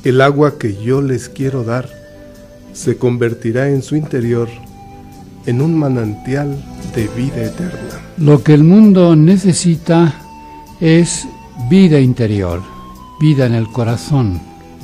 El agua que yo les quiero dar se convertirá en su interior en un manantial de vida eterna. Lo que el mundo necesita es vida interior, vida en el corazón.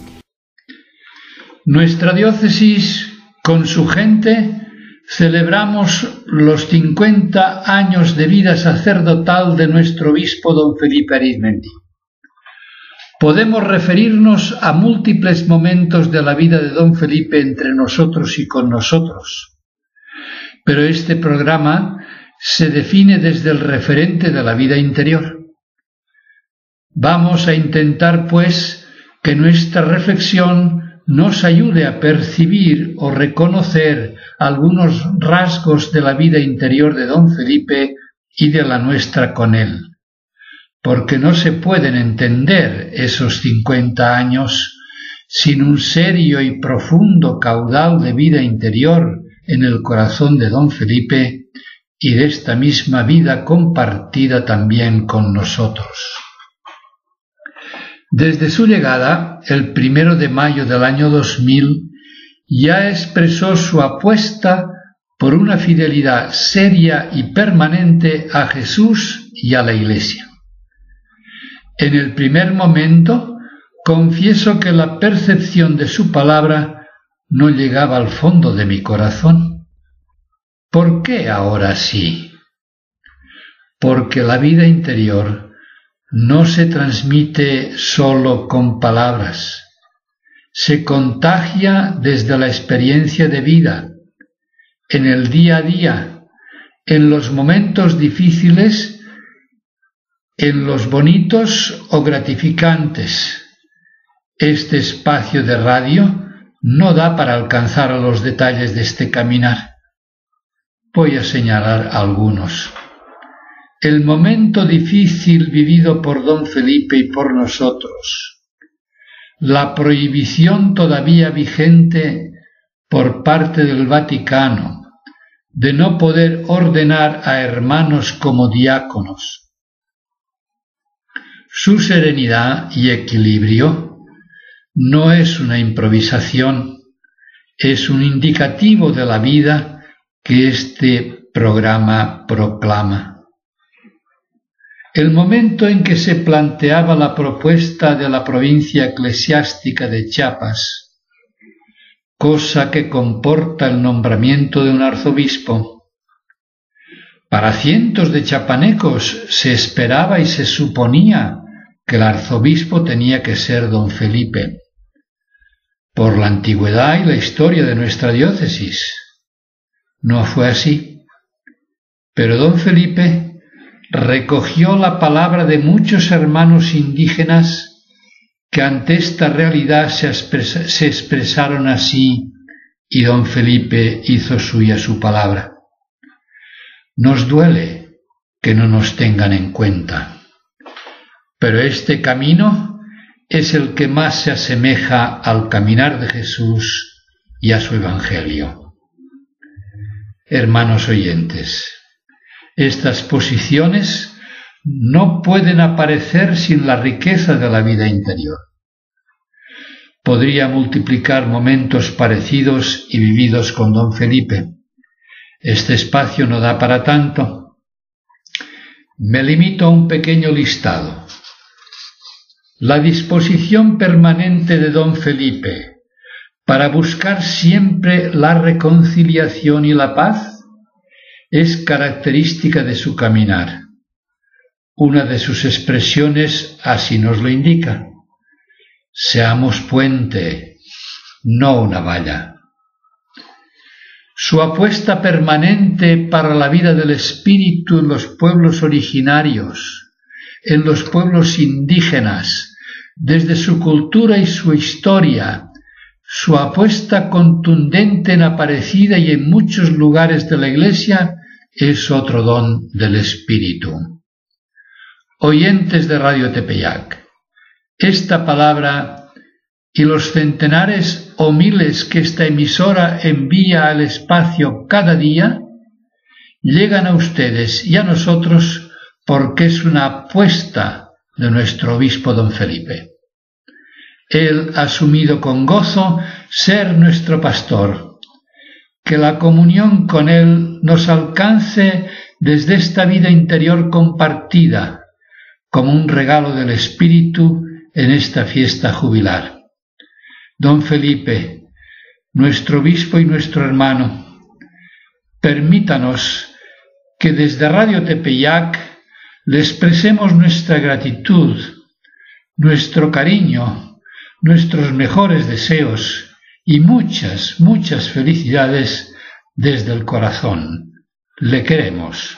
Nuestra diócesis, con su gente, celebramos los 50 años de vida sacerdotal de nuestro obispo don Felipe Arizmendi. Podemos referirnos a múltiples momentos de la vida de don Felipe entre nosotros y con nosotros, pero este programa se define desde el referente de la vida interior. Vamos a intentar, pues, que nuestra reflexión nos ayude a percibir o reconocer algunos rasgos de la vida interior de don Felipe y de la nuestra con él, porque no se pueden entender esos 50 años sin un serio y profundo caudal de vida interior en el corazón de don Felipe y de esta misma vida compartida también con nosotros. Desde su llegada, el 1 de mayo del año 2000, ya expresó su apuesta por una fidelidad seria y permanente a Jesús y a la Iglesia. En el primer momento, confieso que la percepción de su palabra no llegaba al fondo de mi corazón. ¿Por qué ahora sí? Porque la vida interior no se transmite solo con palabras, se contagia desde la experiencia de vida, en el día a día, en los momentos difíciles, en los bonitos o gratificantes. Este espacio de radio no da para alcanzar a los detalles de este caminar. Voy a señalar algunos. El momento difícil vivido por don Felipe y por nosotros, la prohibición todavía vigente por parte del Vaticano de no poder ordenar a hermanos como diáconos, su serenidad y equilibrio no es una improvisación, es un indicativo de la vida que este programa proclama. El momento en que se planteaba la propuesta de la provincia eclesiástica de Chiapas, cosa que comporta el nombramiento de un arzobispo, para cientos de chiapanecos se esperaba y se suponía que el arzobispo tenía que ser don Felipe, por la antigüedad y la historia de nuestra diócesis. No fue así, pero don Felipe recogió la palabra de muchos hermanos indígenas que ante esta realidad se expresaron así, y don Felipe hizo suya su palabra. Nos duele que no nos tengan en cuenta, pero este camino es el que más se asemeja al caminar de Jesús y a su Evangelio. Hermanos oyentes, estas posiciones no pueden aparecer sin la riqueza de la vida interior. Podría multiplicar momentos parecidos y vividos con don Felipe. Este espacio no da para tanto. Me limito a un pequeño listado. La disposición permanente de don Felipe para buscar siempre la reconciliación y la paz es característica de su caminar. Una de sus expresiones así nos lo indica. Seamos puente, no una valla. Su apuesta permanente para la vida del espíritu en los pueblos originarios, en los pueblos indígenas, desde su cultura y su historia, su apuesta contundente en Aparecida y en muchos lugares de la Iglesia, es otro don del Espíritu. Oyentes de Radio Tepeyac, esta palabra y los centenares o miles que esta emisora envía al espacio cada día, llegan a ustedes y a nosotros porque es una apuesta de nuestro obispo don Felipe. Él ha asumido con gozo ser nuestro pastor. Que la comunión con Él nos alcance desde esta vida interior compartida, como un regalo del Espíritu en esta fiesta jubilar. Don Felipe, nuestro obispo y nuestro hermano, permítanos que desde Radio Tepeyac le expresemos nuestra gratitud, nuestro cariño, nuestros mejores deseos y muchas, muchas felicidades desde el corazón. Le queremos.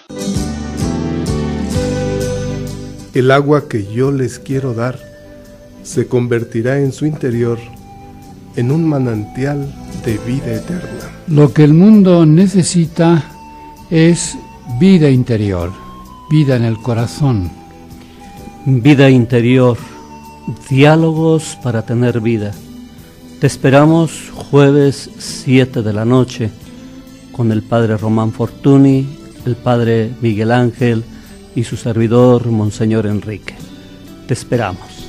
El agua que yo les quiero dar se convertirá en su interior en un manantial de vida eterna. Lo que el mundo necesita es vida interior, vida en el corazón. Vida interior, diálogos para tener vida. Te esperamos jueves 7 de la noche con el padre Román Fortuny, el padre Miguel Ángel y su servidor Monseñor Enrique. Te esperamos.